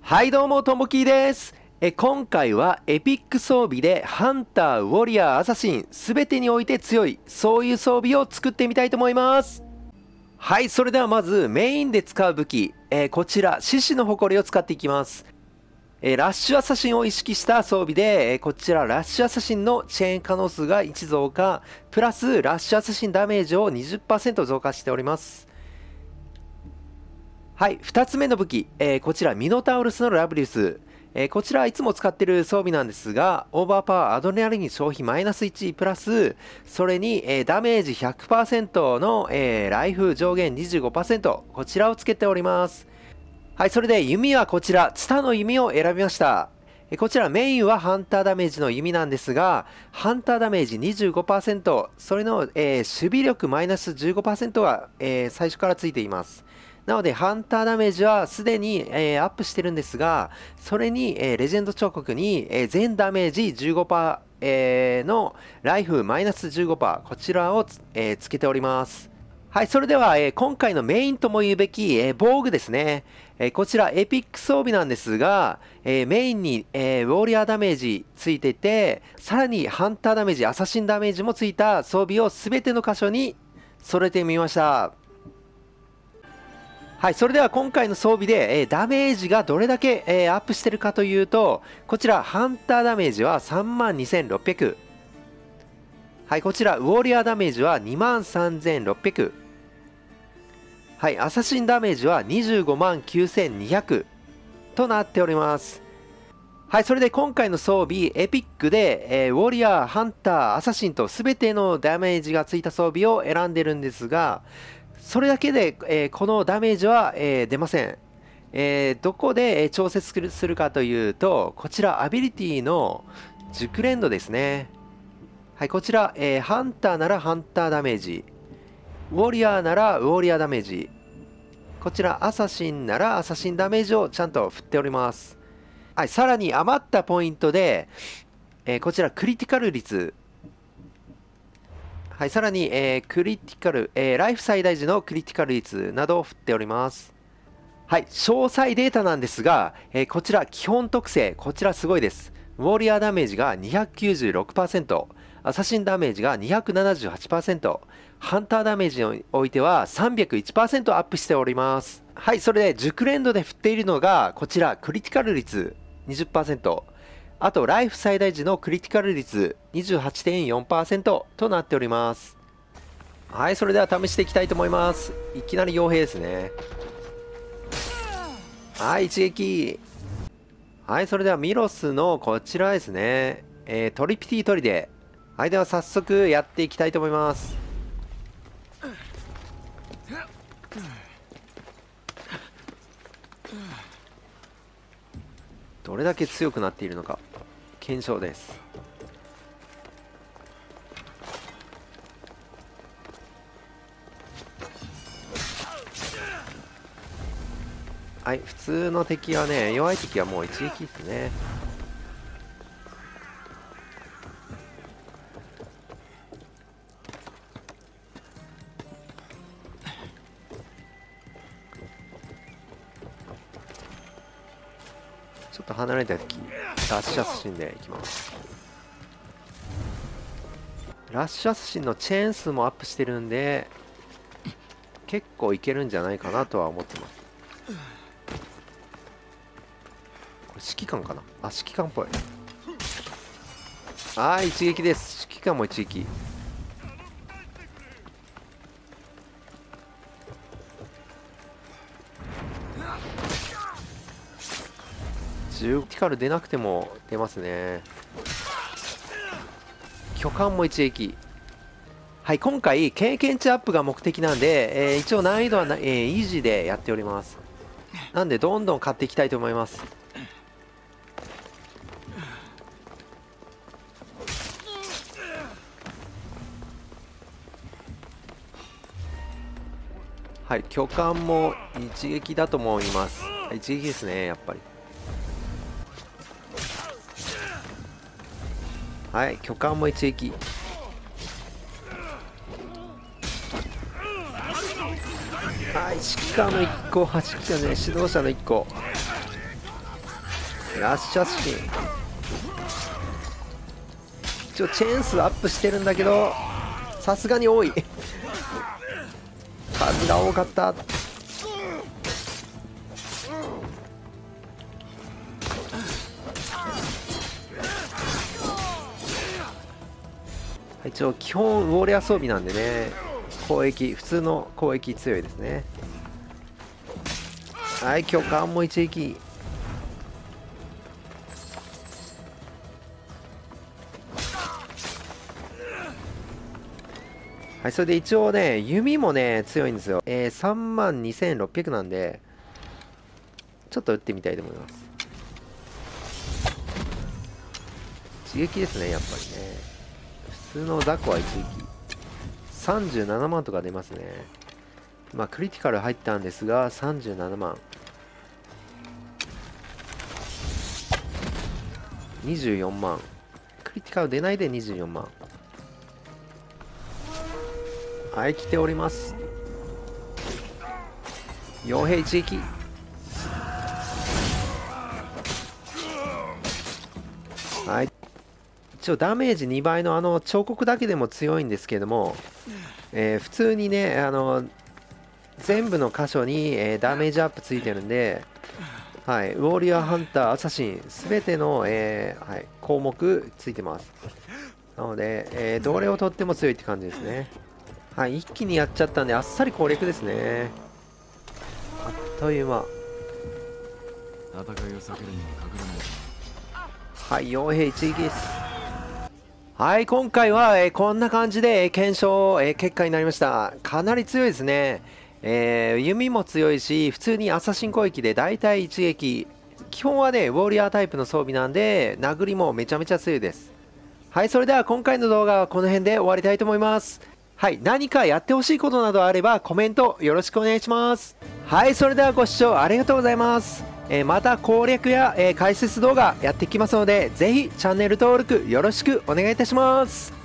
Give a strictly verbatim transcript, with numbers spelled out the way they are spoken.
はいどうも、ともきーです。え、今回はエピック装備でハンター、ウォリアー、アサシン、すべてにおいて強い、そういう装備を作ってみたいと思います。はい、それではまずメインで使う武器、えーこちら、獅子の誇りを使っていきます。えーラッシュアサシンを意識した装備で、えーこちら、ラッシュアサシンのチェーン可能数がいち増加、プラスラッシュアサシンダメージをにじゅっパーセント増加しております。はい、ふたつめの武器、えーこちらミノタウルスのラブリウス、えーこちらいつも使っている装備なんですが、オーバーパワーアドレナリン消費マイナスいちプラス、それに、えーダメージ ひゃくパーセント の、えーライフ上限 にじゅうごパーセント、こちらをつけております。はい、それで弓はこちら、ツタの弓を選びました。えーこちらメインはハンターダメージの弓なんですが、ハンターダメージ にじゅうごパーセント、それの、えー守備力マイナス じゅうごパーセント が、えー最初からついています。なので、ハンターダメージはすでに、えーアップしてるんですが、それに、えーレジェンド彫刻に、えー全ダメージ じゅうごパーセント、えーのライフマイナス じゅうごパーセント、こちらをつ、えーつけております。はい、それでは、えー今回のメインとも言うべき、えー防具ですね。えーこちら、エピック装備なんですが、えーメインに、えーウォーリアーダメージついてて、さらにハンターダメージ、アサシンダメージもついた装備をすべての箇所に揃えてみました。はい、それでは今回の装備で、えーダメージがどれだけ、えーアップしてるかというと、こちら、ハンターダメージは さんまんにせんろっぴゃく。はい、こちら、ウォーリアーダメージは にまんさんぜんろっぴゃく。はい、アサシンダメージは にじゅうごまんきゅうせんにひゃく となっております。はい、それで今回の装備、エピックで、えーウォリアー、ハンター、アサシンと全てのダメージがついた装備を選んでるんですが、それだけで、えーこのダメージは、えー出ません。えーどこで、えー調節するするかというと、こちらアビリティの熟練度ですね。はい、こちら、えーハンターならハンターダメージ、ウォリアーならウォリアーダメージ、こちらアサシンならアサシンダメージをちゃんと振っております。はい、さらに余ったポイントで、えーこちらクリティカル率、はい、さらに、えークリティカル、えーライフ最大時のクリティカル率などを振っております。はい、詳細データなんですが、えーこちら基本特性、こちらすごいです。ウォーリアーダメージが にひゃくきゅうじゅうろくパーセント、アサシンダメージが にひゃくななじゅうはちパーセント、ハンターダメージにおいては さんびゃくいちパーセント アップしております。はい、それで熟練度で振っているのが、こちらクリティカル率 にじゅっパーセント、あとライフ最大時のクリティカル率 にじゅうはちてんよんパーセント となっております。はい、それでは試していきたいと思います。いきなり傭兵ですね。はい、一撃。はい、それではミロスのこちらですね。えートリピティトリデ。はい、では早速やっていきたいと思います。どれだけ強くなっているのか、検証です。はい、普通の敵はね、弱い敵はもう一撃ですね。ちょっと離れた敵、ラッシュアサシンでいきます。ラッシュアサシンのチェーン数もアップしてるんで、結構いけるんじゃないかなとは思ってます。これ指揮官かなあ、指揮官っぽい。あー、一撃です。指揮官も一撃。じゅうティカル出なくても出ますね。巨漢も一撃。はい、今回経験値アップが目的なんで、えー一応難易度はな、えーイージーでやっております。なんでどんどん買っていきたいと思います。はい、巨漢も一撃だと思います。一撃ですね、やっぱり。はい、巨漢も一撃。はい、指揮官のいっこ、はちきかね、指導者のいっこ。 ラッシュアシン。一応チェーン数アップしてるんだけど、さすがに多い。数が多かった。一応基本ウォーリアー装備なんでね、攻撃普通の攻撃強いですね。はい、巨漢も一撃。はい、それで一応ね、弓もね、強いんですよ。えー、さんまんにせんろっぴゃくなんで、ちょっと撃ってみたいと思います。一撃ですね、やっぱりね。普通の雑魚は一撃。さんじゅうななまんとか出ますね。まあ、クリティカル入ったんですが、さんじゅうななまん。にじゅうよんまん。クリティカル出ないでにじゅうよんまん。はい、来ております。傭兵一撃。はい。一応ダメージにばいのあの彫刻だけでも強いんですけども、えー、普通にね、あの、全部の箇所に、えー、ダメージアップついてるんで、はい、ウォーリアーハンター、アサシン、すべての、えーはい、項目ついてます。なので、えー、どれをとっても強いって感じですね。はい、一気にやっちゃったんで、あっさり攻略ですね。あっという間。 戦いを避けるには隠れない。 はい、傭兵一撃です。はい、今回は、えー、こんな感じで、えー、検証、えー、結果になりました。かなり強いですね。えー、弓も強いし、普通にアサシン攻撃で大体一撃。基本はね、ウォーリアータイプの装備なんで、殴りもめちゃめちゃ強いです。はい、それでは今回の動画はこの辺で終わりたいと思います。はい、何かやってほしいことなどあればコメントよろしくお願いします。はい、それではご視聴ありがとうございます。えー、また攻略や、えー、解説動画やっていきますので、ぜひチャンネル登録よろしくお願いいたします。